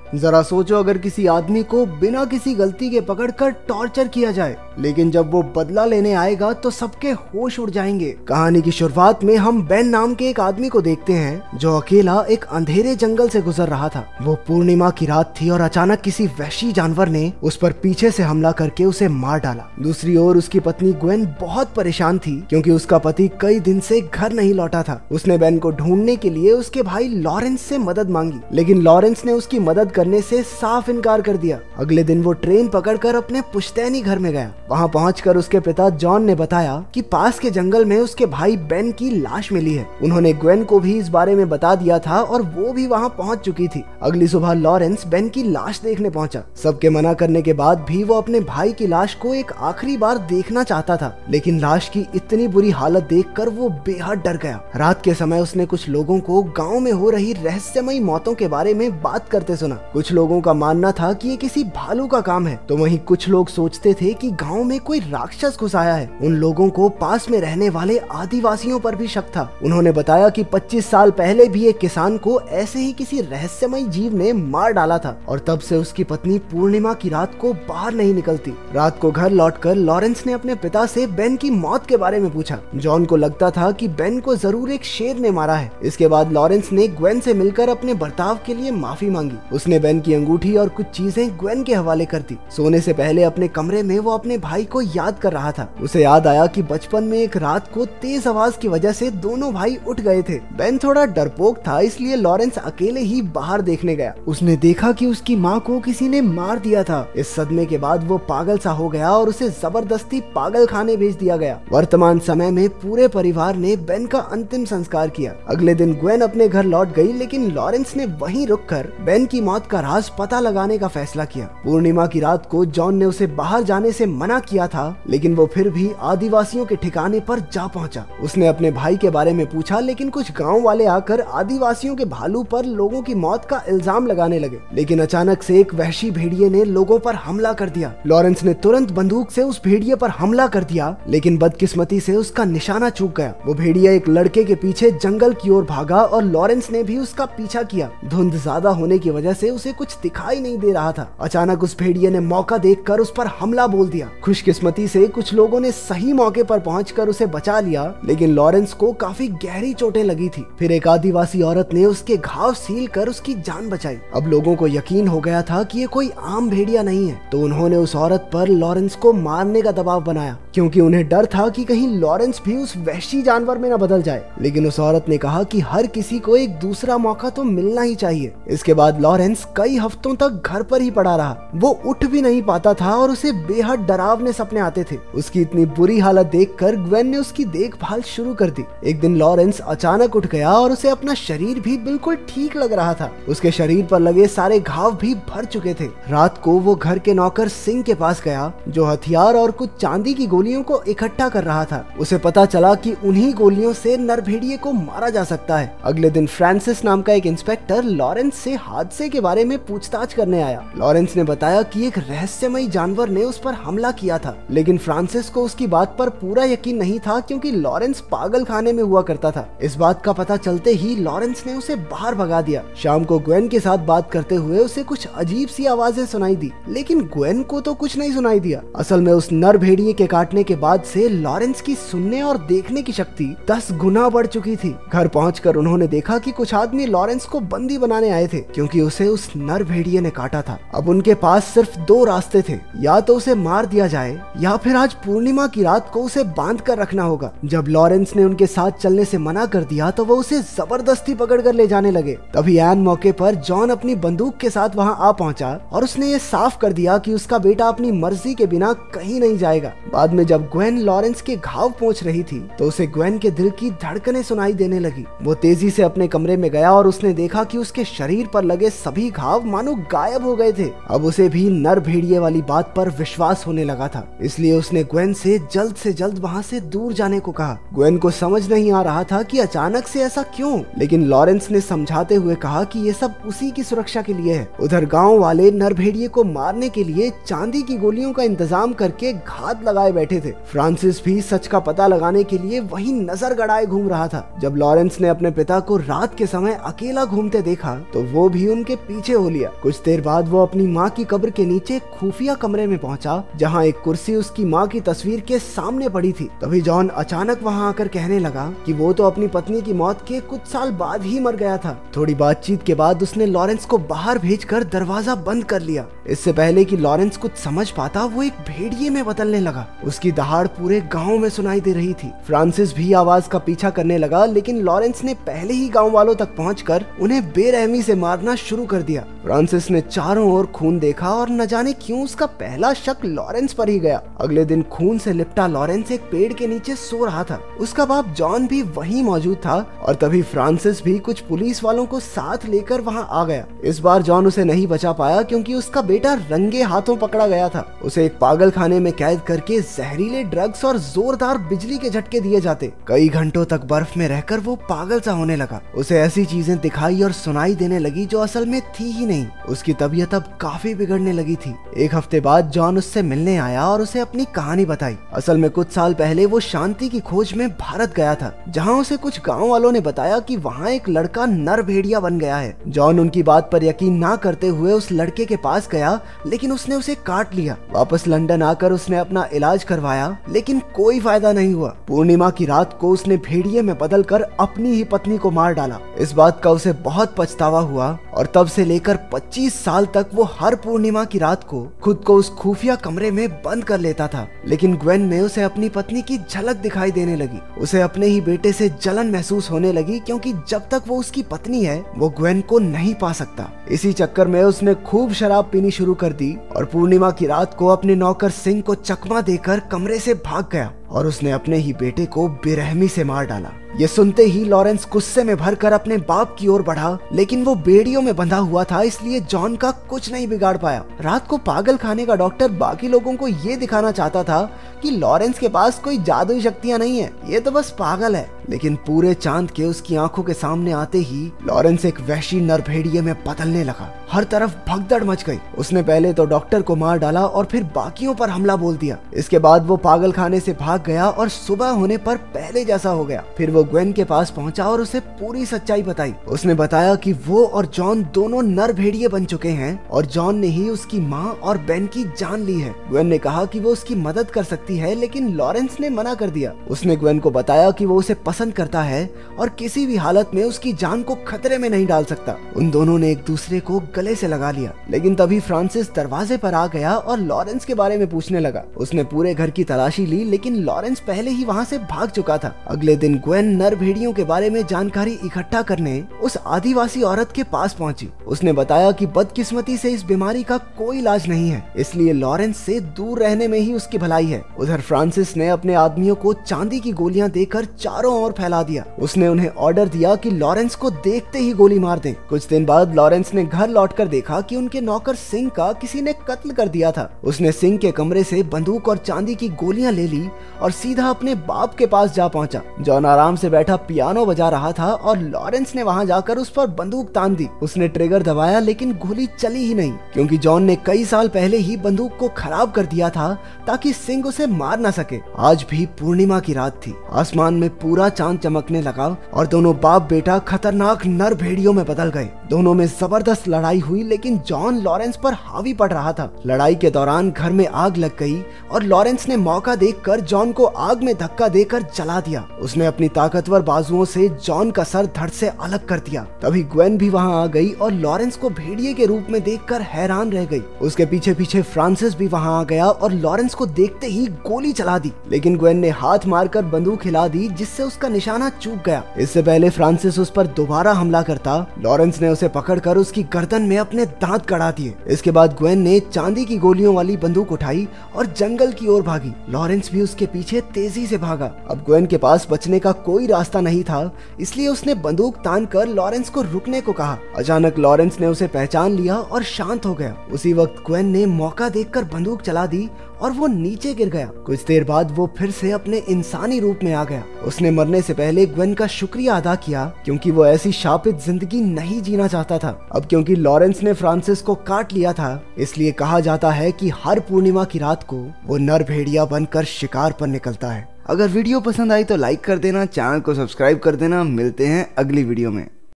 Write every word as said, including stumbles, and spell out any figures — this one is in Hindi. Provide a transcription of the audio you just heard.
जरा सोचो अगर किसी आदमी को बिना किसी गलती के पकड़कर टॉर्चर किया जाए, लेकिन जब वो बदला लेने आएगा तो सबके होश उड़ जाएंगे। कहानी की शुरुआत में हम बेन नाम के एक आदमी को देखते हैं जो अकेला एक अंधेरे जंगल से गुजर रहा था। वो पूर्णिमा की रात थी और अचानक किसी वहशी जानवर ने उस पर पीछे से हमला करके उसे मार डाला। दूसरी ओर उसकी पत्नी ग्वेन बहुत परेशान थी क्योंकि उसका पति कई दिन से घर नहीं लौटा था। उसने बेन को ढूंढने के लिए उसके भाई लॉरेंस से मदद मांगी, लेकिन लॉरेंस ने उसकी मदद करने से साफ इनकार कर दिया। अगले दिन वो ट्रेन पकड़कर अपने पुश्तैनी घर में गया। वहाँ पहुंचकर उसके पिता जॉन ने बताया कि पास के जंगल में उसके भाई बेन की लाश मिली है। उन्होंने ग्वेन को भी इस बारे में बता दिया था और वो भी वहाँ पहुंच चुकी थी। अगली सुबह लॉरेंस बेन की लाश देखने पहुंचा। सबके मना करने के बाद भी वो अपने भाई की लाश को एक आखिरी बार देखना चाहता था, लेकिन लाश की इतनी बुरी हालत देखकर वो बेहद डर गया। रात के समय उसने कुछ लोगों को गाँव में हो रही रहस्यमयी मौतों के बारे में बात करते सुना। कुछ लोगों का मानना था कि ये किसी भालू का काम है, तो वहीं कुछ लोग सोचते थे कि गांव में कोई राक्षस घुस आया है। उन लोगों को पास में रहने वाले आदिवासियों पर भी शक था। उन्होंने बताया कि पच्चीस साल पहले भी एक किसान को ऐसे ही किसी रहस्यमयी जीव ने मार डाला था और तब से उसकी पत्नी पूर्णिमा की रात को बाहर नहीं निकलती। रात को घर लौटकर लॉरेंस ने अपने पिता से बेन की मौत के बारे में पूछा। जॉन को लगता था कि बेन को जरूर एक शेर ने मारा है। इसके बाद लॉरेंस ने ग्वेन से मिलकर अपने बर्ताव के लिए माफी मांगी। उसने बेन की अंगूठी और कुछ चीजें ग्वेन के हवाले कर दी। सोने से पहले अपने कमरे में वो अपने भाई को याद कर रहा था। उसे याद आया कि बचपन में एक रात को तेज आवाज की वजह से दोनों भाई उठ गए थे। बेन थोड़ा डरपोक था, इसलिए लॉरेंस अकेले ही बाहर देखने गया। उसने देखा कि उसकी माँ को किसी ने मार दिया था। इस सदमे के बाद वो पागल सा हो गया और उसे जबरदस्ती पागल खाने भेज दिया गया। वर्तमान समय में पूरे परिवार ने बेन का अंतिम संस्कार किया। अगले दिन ग्वेन अपने घर लौट गई, लेकिन लॉरेंस ने वहीं रुककर बेन की मौत का राज पता लगाने का फैसला किया। पूर्णिमा की रात को जॉन ने उसे बाहर जाने से मना किया था, लेकिन वो फिर भी आदिवासियों के ठिकाने पर जा पहुंचा। उसने अपने भाई के बारे में पूछा, लेकिन कुछ गांव वाले आकर आदिवासियों के भालू पर लोगों की मौत का इल्जाम लगाने लगे। लेकिन अचानक से एक वहशी भेड़िए ने लोगों पर हमला कर दिया। लॉरेंस ने तुरंत बंदूक से उस भेड़िए पर हमला कर दिया, लेकिन बदकिस्मती से उसका निशाना चूक गया। वो भेड़िया एक लड़के के पीछे जंगल की ओर भागा और लॉरेंस ने भी उसका पीछा किया। धुंध ज्यादा होने की वजह से उसे कुछ दिखाई नहीं दे रहा था। अचानक उस भेड़िए ने मौका देखकर उस पर हमला बोल दिया। खुशकिस्मती से कुछ लोगों ने सही मौके पर पहुंचकर उसे बचा लिया, लेकिन लॉरेंस को काफी गहरी चोटें लगी थी। फिर एक आदिवासी औरत ने उसके घाव सील कर उसकी जान बचाई। अब लोगों को यकीन हो गया था कि ये कोई आम भेड़िया नहीं है, तो उन्होंने उस औरत पर लॉरेंस को मारने का दबाव बनाया, क्योंकि उन्हें डर था कि कहीं लॉरेंस भी उस वहशी जानवर में न बदल जाए। लेकिन उस औरत ने कहा कि हर किसी को एक दूसरा मौका तो मिलना ही चाहिए। इसके बाद लॉरेंस कई हफ्तों तक घर पर ही पड़ा रहा। वो उठ भी नहीं पाता था और उसे बेहद डरावने सपने आते थे। उसकी इतनी बुरी हालत देखकर ग्वेन ने उसकी देखभाल शुरू कर दी। एक दिन लॉरेंस अचानक उठ गया और उसे अपना शरीर भी बिल्कुल ठीक लग रहा था। उसके शरीर पर लगे सारे घाव भी भर चुके थे। रात को वो घर के नौकर सिंह के पास गया, जो हथियार और कुछ चांदी की गोलियों को इकट्ठा कर रहा था। उसे पता चला कि उन्हीं गोलियों से नरभेड़िए को मारा जा सकता है। अगले दिन फ्रांसिस नाम का एक इंस्पेक्टर लॉरेंस से हादसे के बारे में पूछताछ करने आया। लॉरेंस ने बताया कि एक रहस्यमयी जानवर ने उस पर हमला किया था, लेकिन फ्रांसिस को उसकी बात पर पूरा यकीन नहीं था, क्योंकि लॉरेंस पागल खाने में हुआ करता था। इस बात का पता चलते ही लॉरेंस ने उसे बाहर भगा दिया। शाम को ग्वेन के साथ बात करते हुए उसे कुछ अजीब सी आवाजें सुनाई दी, लेकिन ग्वेन को तो कुछ नहीं सुनाई दिया। असल में उस नर भेड़िए के काटने के बाद से लॉरेंस की सुनने और देखने की शक्ति दस गुना बढ़ चुकी थी। घर पहुंचकर उन्होंने देखा कि कुछ आदमी लॉरेंस को बंदी बनाने आए थे, क्योंकि उसे उस नर भेड़िए ने काटा था। अब उनके पास सिर्फ दो रास्ते थे, या तो उसे मार दिया जाए या फिर आज पूर्णिमा की रात को उसे बांध कर रखना होगा। जब लॉरेंस ने उनके साथ चलने से मना कर दिया तो वो उसे जबरदस्ती पकड़ कर ले जाने लगे। तभी ऐन मौके पर जॉन अपनी बंदूक के साथ वहां आ पहुंचा और उसने ये साफ कर दिया कि उसका बेटा अपनी मर्जी के बिना कहीं नहीं जाएगा। बाद में जब ग्वेन लॉरेंस के घाव पहुंच रही थी तो उसे ग्वेन के दिल की धड़कनें सुनाई देने लगी। वो तेजी से अपने कमरे में गया और उसने देखा कि उसके शरीर पर लगे सभी घाव मानो गायब हो गए थे। अब उसे भी नर भेड़िए वाली बात पर विश्वास होने लगा था, इसलिए उसने ग्वेन से जल्द से जल्द वहाँ से दूर जाने को कहा। ग्वेन को समझ नहीं आ रहा था कि अचानक से ऐसा क्यों, लेकिन लॉरेंस ने समझाते हुए कहा कि ये सब उसी की सुरक्षा के लिए है। उधर गांव वाले नर भेड़िए को मारने के लिए चांदी की गोलियों का इंतजाम करके घात लगाए बैठे थे। फ्रांसिस भी सच का पता लगाने के लिए वहीं नजर गड़ाए घूम रहा था। जब लॉरेंस ने अपने पिता को रात के समय अकेला घूमते देखा तो वो भी उनके पीछे पीछे हो लिया। कुछ देर बाद वो अपनी माँ की कब्र के नीचे एक खुफिया कमरे में पहुंचा, जहाँ एक कुर्सी उसकी माँ की तस्वीर के सामने पड़ी थी। तभी जॉन अचानक वहाँ आकर कहने लगा कि वो तो अपनी पत्नी की मौत के कुछ साल बाद ही मर गया था। थोड़ी बातचीत के बाद उसने लॉरेंस को बाहर भेजकर दरवाजा बंद कर लिया। इससे पहले कि लॉरेंस कुछ समझ पाता, वो एक भेड़िए में बदलने लगा। उसकी दहाड़ पूरे गांव में सुनाई दे रही थी। फ्रांसिस भी आवाज का पीछा करने लगा, लेकिन लॉरेंस ने पहले ही गांव वालों तक पहुंचकर उन्हें बेरहमी से मारना शुरू कर दिया। फ्रांसिस ने चारों ओर खून देखा और न जाने क्यों उसका पहला शक लॉरेंस पर ही गया। अगले दिन खून से लिपटा लॉरेंस एक पेड़ के नीचे सो रहा था। उसका बाप जॉन भी वहीं मौजूद था और तभी फ्रांसिस भी कुछ पुलिस वालों को साथ लेकर वहां आ गया। इस बार जॉन उसे नहीं बचा पाया क्योंकि उसका बेटा रंगे हाथों पकड़ा गया था। उसे एक पागल खाने में कैद करके जहरीले ड्रग्स और जोरदार बिजली के झटके दिए जाते। कई घंटों तक बर्फ में रहकर वो पागल सा होने लगा। उसे ऐसी चीजें दिखाई और सुनाई देने लगी जो असल में थी ही नहीं। उसकी तबीयत अब काफी बिगड़ने लगी थी। एक हफ्ते बाद जॉन उससे मिलने आया और उसे अपनी कहानी बताई। असल में कुछ साल पहले वो शांति की खोज में भारत गया था, जहाँ उसे कुछ गाँव वालों ने बताया कि वहाँ एक लड़का नर भेड़िया बन गया है। जॉन उनकी बात पर यकीन ना करते हुए उस लड़के के पास गया, लेकिन उसने उसे काट लिया। वापस लंदन आकर उसने अपना इलाज करवाया, लेकिन कोई फायदा नहीं हुआ। पूर्णिमा की रात को उसने भेड़िए में बदलकर अपनी ही पत्नी को मार डाला। इस बात का उसे बहुत पछतावा हुआ और तब से लेकर पच्चीस साल तक वो हर पूर्णिमा की रात को खुद को उस खुफिया कमरे में बंद कर लेता था। लेकिन ग्वेन में उसे अपनी पत्नी की झलक दिखाई देने लगी। उसे अपने ही बेटे से जलन महसूस होने लगी, क्योंकि जब तक वो उसकी पत्नी है वो ग्वेन को नहीं पा सकता। इसी चक्कर में उसने खूब शराब पीनी शुरू कर दी और पूर्णिमा की रात को अपने नौकर सिंह को चकमा देकर कमरे से भाग गया और उसने अपने ही बेटे को बेरहमी से मार डाला। ये सुनते ही लॉरेंस गुस्से में भरकर अपने बाप की ओर बढ़ा, लेकिन वो बेड़ियों में बंधा हुआ था, इसलिए जॉन का कुछ नहीं बिगाड़ पाया। रात को पागल खाने का डॉक्टर बाकी लोगों को ये दिखाना चाहता था कि लॉरेंस के पास कोई जादुई शक्तियां नहीं है, ये तो बस पागल है। लेकिन पूरे चांद के उसकी आंखों के सामने आते ही लॉरेंस एक वहशी नर भेड़िए में बदलने लगा। हर तरफ भगदड़ मच गई। उसने पहले तो डॉक्टर को मार डाला और फिर बाकियों पर हमला बोल दिया। इसके बाद वो पागल खाने से भाग गया और सुबह होने पर पहले जैसा हो गया। फिर वो ग्वेन के पास पहुंचा और उसे पूरी सच्चाई बताई। उसने बताया कि वो और जॉन दोनों नर भेड़िए बन चुके हैं और जॉन ने ही उसकी माँ और बेन की जान ली है। ग्वेन ने कहा कि वो उसकी मदद कर सकती है, लेकिन लॉरेंस ने मना कर दिया। उसने ग्वेन को बताया कि वो उसे पसंद करता है और किसी भी हालत में उसकी जान को खतरे में नहीं डाल सकता। उन दोनों ने एक दूसरे को गले से लगा लिया। लेकिन तभी फ्रांसिस दरवाजे पर आ गया और लॉरेंस के बारे में पूछने लगा। उसने पूरे घर की तलाशी ली, लेकिन लॉरेंस पहले ही वहाँ से भाग चुका था। अगले दिन ग्वेन नर भेड़ियों के बारे में जानकारी इकट्ठा करने उस आदिवासी औरत के पास पहुंची। उसने बताया कि बदकिस्मती से इस बीमारी का कोई इलाज नहीं है, इसलिए लॉरेंस से दूर रहने में ही उसकी भलाई है। उधर फ्रांसिस ने अपने आदमियों को चांदी की गोलियां देकर चारों ओर फैला दिया। उसने उन्हें ऑर्डर दिया कि लॉरेंस को देखते ही गोली मार दें। कुछ दिन बाद लॉरेंस ने घर लौटकर देखा कि उनके नौकर सिंह का किसी ने कत्ल कर दिया था। उसने सिंह के कमरे से बंदूक और चांदी की गोलियां ले ली और सीधा अपने बाप के पास जा पहुंचा। जॉन आराम से बैठा पियानो बजा रहा था और लॉरेंस ने वहां जाकर उस पर बंदूक तान दी। उसने ट्रिगर दबाया, लेकिन गोली चली ही नहीं, क्योंकि जॉन ने कई साल पहले ही बंदूक को खराब कर दिया था ताकि सिंह उसे मार न सके। आज भी पूर्णिमा की रात थी। आसमान में पूरा चांद चमकने लगा और दोनों बाप बेटा खतरनाक नर भेड़ियों में बदल गए। दोनों में जबरदस्त लड़ाई हुई, लेकिन जॉन लॉरेंस पर हावी पड़ रहा था। लड़ाई के दौरान घर में आग लग गई और लॉरेंस ने मौका देखकर जॉन को आग में धक्का देकर जला दिया। उसने अपनी ताकतवर बाजुओं से जॉन का सर धड़ से अलग कर दिया। तभी ग्वेन भी वहां आ गई और लॉरेंस को भेड़िए के रूप में देखकर हैरान रह गई। उसके पीछे पीछे फ्रांसिस भी वहां आ गया और लॉरेंस को देखते ही गोली चला दी, लेकिन ग्वेन ने हाथ मारकर बंदूक हिला दी, जिससे उसका निशाना चूक गया। इससे पहले फ्रांसिस उस पर दोबारा हमला करता, लॉरेंस ने उसे पकड़कर उसकी गर्दन में अपने दांत गड़ा दिए। इसके बाद ग्वेन ने चांदी की गोलियों वाली बंदूक उठाई और जंगल की ओर भागी। लॉरेंस भी उसके पीछे तेजी से भागा। अब ग्वेन के पास बचने का कोई रास्ता नहीं था, इसलिए उसने बंदूक तान कर लॉरेंस को रुकने को कहा। अचानक लॉरेंस ने उसे पहचान लिया और शांत हो गया। उसी वक्त ग्वेन ने मौका देखकर बंदूक चला दी और वो नीचे गिर गया। कुछ देर बाद वो फिर से अपने इंसानी रूप में आ गया। उसने मरने से पहले ग्वेन का शुक्रिया अदा किया, क्योंकि वो ऐसी शापित जिंदगी नहीं जीना चाहता था। अब क्योंकि लॉरेंस ने फ्रांसिस को काट लिया था, इसलिए कहा जाता है कि हर पूर्णिमा की रात को वो नर भेड़िया बनकर शिकार पर निकलता है। अगर वीडियो पसंद आई तो लाइक कर देना, चैनल को सब्सक्राइब कर देना। मिलते हैं अगली वीडियो में।